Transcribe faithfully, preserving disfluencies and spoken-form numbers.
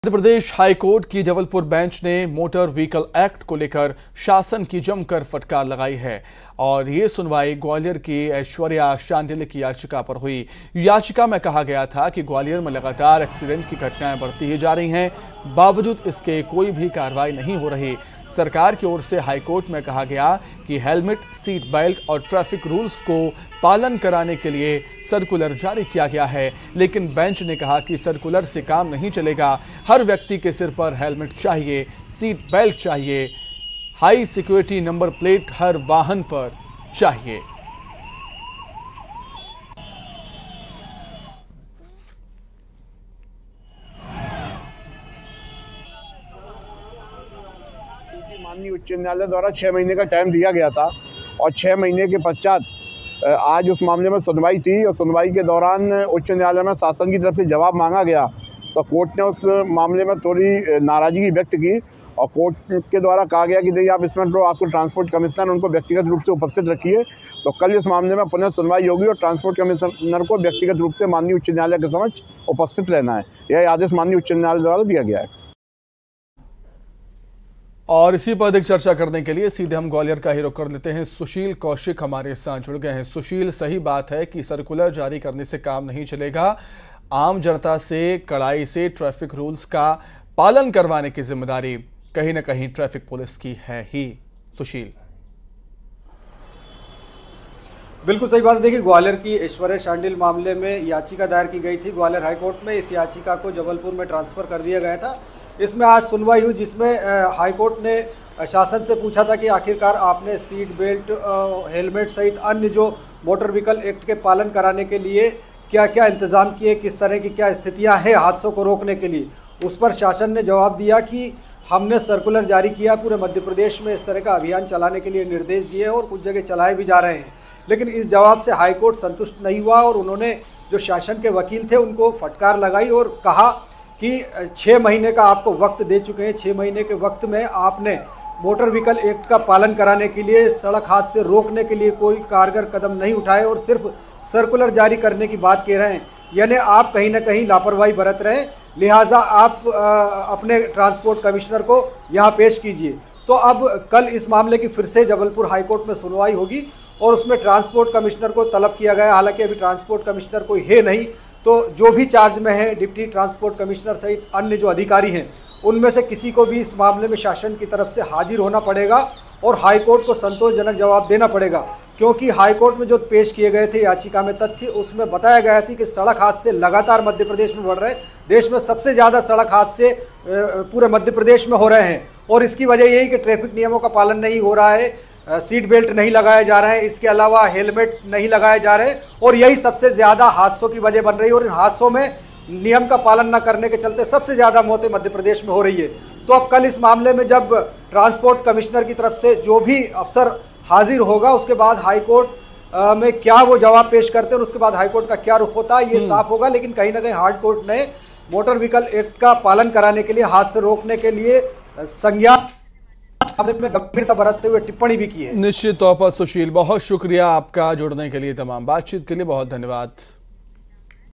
मध्य Pradesh high court की Jabalpur bench ने motor vehicle act को लेकर शासन की जमकर फटकार लगाई है और ये सुनवाई ग्वालियर की ऐश्वर्या शांडिल्य की याचिका पर हुई। याचिका में कहा गया था कि ग्वालियर में लगातार एक्सीडेंट की घटनाएं बढ़ती ही जा रही हैं, बावजूद इसके कोई भी कार्रवाई नहीं हो रही। सरकार की ओर से हाईकोर्ट में कहा गया कि हेलमेट, सीट बेल्ट और ट्रैफिक रूल्स को पालन कराने के लिए सर्कुलर जारी किया गया है, लेकिन बेंच ने कहा कि सर्कुलर से काम नहीं चलेगा। हर व्यक्ति के सिर पर हेलमेट चाहिए, सीट बेल्ट चाहिए, हाई सिक्योरिटी नंबर प्लेट हर वाहन पर चाहिए। माननीय उच्च न्यायालय द्वारा छः महीने का टाइम दिया गया था और छः महीने के पश्चात आज उस मामले में सुनवाई थी और सुनवाई के दौरान उच्च न्यायालय में शासन की तरफ से जवाब मांगा गया तो कोर्ट ने उस मामले में थोड़ी नाराज़गी व्यक्त की और कोर्ट के द्वारा कहा गया कि नहीं, आप इसमें तो आपको ट्रांसपोर्ट कमिश्नर उनको व्यक्तिगत रूप से उपस्थित रखिए। तो कल इस मामले में पुनः सुनवाई होगी और ट्रांसपोर्ट कमिश्नर को व्यक्तिगत रूप से माननीय उच्च न्यायालय के समक्ष उपस्थित रहना है। यह आदेश माननीय उच्च न्यायालय द्वारा दिया गया है। और इसी पर अधिक चर्चा करने के लिए सीधे हम ग्वालियर का ही रुख कर लेते हैं। सुशील कौशिक हमारे साथ जुड़ गए हैं। सुशील, सही बात है कि सर्कुलर जारी करने से काम नहीं चलेगा, आम जनता से कड़ाई से ट्रैफिक रूल्स का पालन करवाने की जिम्मेदारी कहीं ना कहीं ट्रैफिक पुलिस की है ही। सुशील, बिल्कुल सही बात है। देखिए, ग्वालियर की ऐश्वर्या शांडिल्य मामले में याचिका दायर की गई थी ग्वालियर हाईकोर्ट में। इस याचिका को जबलपुर में ट्रांसफर कर दिया गया था। इसमें आज सुनवाई हुई, जिसमें हाईकोर्ट ने शासन से पूछा था कि आखिरकार आपने सीट बेल्ट, हेलमेट सहित अन्य जो मोटर व्हीकल एक्ट के पालन कराने के लिए क्या क्या इंतजाम किए, किस तरह की क्या स्थितियां हैं हादसों को रोकने के लिए। उस पर शासन ने जवाब दिया कि हमने सर्कुलर जारी किया, पूरे मध्य प्रदेश में इस तरह का अभियान चलाने के लिए निर्देश दिए और कुछ जगह चलाए भी जा रहे हैं। लेकिन इस जवाब से हाईकोर्ट संतुष्ट नहीं हुआ और उन्होंने जो शासन के वकील थे उनको फटकार लगाई और कहा कि छः महीने का आपको वक्त दे चुके हैं, छः महीने के वक्त में आपने मोटर व्हीकल एक्ट का पालन कराने के लिए, सड़क हादसे रोकने के लिए कोई कारगर कदम नहीं उठाए और सिर्फ सर्कुलर जारी करने की बात कह रहे हैं। यानी आप कहीं ना कहीं लापरवाही बरत रहे हैं, लिहाजा आप आ, अपने ट्रांसपोर्ट कमिश्नर को यहाँ पेश कीजिए। तो अब कल इस मामले की फिर से जबलपुर हाईकोर्ट में सुनवाई होगी और उसमें ट्रांसपोर्ट कमिश्नर को तलब किया गया। हालांकि अभी ट्रांसपोर्ट कमिश्नर कोई है नहीं, तो जो भी चार्ज में है डिप्टी ट्रांसपोर्ट कमिश्नर सहित अन्य जो अधिकारी हैं उनमें से किसी को भी इस मामले में शासन की तरफ से हाजिर होना पड़ेगा और हाईकोर्ट को संतोषजनक जवाब देना पड़ेगा। क्योंकि हाईकोर्ट में जो पेश किए गए थे याचिका में तथ्य, उसमें बताया गया था कि सड़क हादसे लगातार मध्य प्रदेश में बढ़ रहे हैं। देश में सबसे ज़्यादा सड़क हादसे पूरे मध्य प्रदेश में हो रहे हैं और इसकी वजह यही कि ट्रैफिक नियमों का पालन नहीं हो रहा है, सीट बेल्ट नहीं लगाए जा रहे हैं, इसके अलावा हेलमेट नहीं लगाए जा रहे हैं और यही सबसे ज़्यादा हादसों की वजह बन रही है। और इन हादसों में नियम का पालन न करने के चलते सबसे ज़्यादा मौतें मध्य प्रदेश में हो रही है। तो अब कल इस मामले में जब ट्रांसपोर्ट कमिश्नर की तरफ से जो भी अफसर हाजिर होगा, उसके बाद हाईकोर्ट में क्या वो जवाब पेश करते हैं और उसके बाद हाईकोर्ट का क्या रुख होता है ये साफ होगा। लेकिन कहीं ना कहीं हाईकोर्ट ने मोटर व्हीकल एक्ट का पालन कराने के लिए, हादसे रोकने के लिए संज्ञान में गंभीरता बरतते हुए टिप्पणी भी की है। निश्चित तौर पर सुशील, बहुत शुक्रिया आपका जुड़ने के लिए, तमाम बातचीत के लिए बहुत धन्यवाद।